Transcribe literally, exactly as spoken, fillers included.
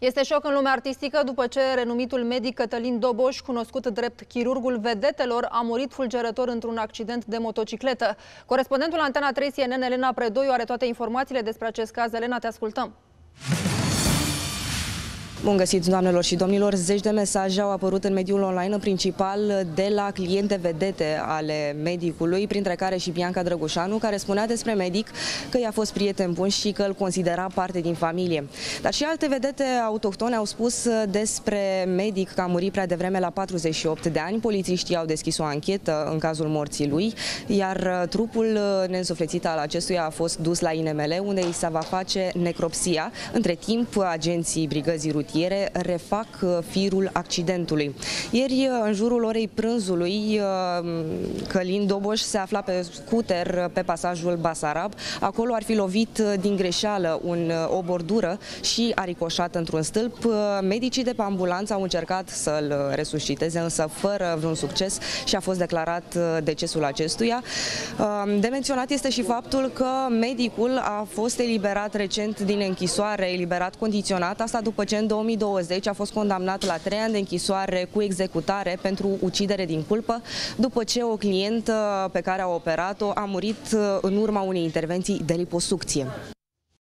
Este șoc în lumea artistică după ce renumitul medic Cătălin Doboș, cunoscut drept chirurgul vedetelor, a murit fulgerător într-un accident de motocicletă. Corespondentul Antena trei C N N, Elena Predoiu, are toate informațiile despre acest caz. Elena, te ascultăm. Bun găsit, doamnelor și domnilor! Zeci de mesaje au apărut în mediul online, în principal de la cliente vedete ale medicului, printre care și Bianca Drăgușanu, care spunea despre medic că i-a fost prieten bun și că îl considera parte din familie. Dar și alte vedete autohtone au spus despre medic că a murit prea devreme la patruzeci și opt de ani. Polițiștii au deschis o anchetă în cazul morții lui, iar trupul neînsuflețit al acestuia a fost dus la I N M L, unde îi se va face necropsia. Între timp, agenții brigăzii rutiere refac firul accidentului. Ieri, în jurul orei prânzului, Călin Doboș se afla pe scuter pe pasajul Basarab. Acolo ar fi lovit din greșeală un, o bordură și a ricoșat într-un stâlp. Medicii de pe ambulanță au încercat să-l resusciteze, însă fără vreun succes, și a fost declarat decesul acestuia. De menționat este și faptul că medicul a fost eliberat recent din închisoare, eliberat condiționat, asta după ce în două mii douăzeci a fost condamnat la trei ani de închisoare cu executare pentru ucidere din culpă, după ce o clientă pe care a operat-o a murit în urma unei intervenții de liposucție.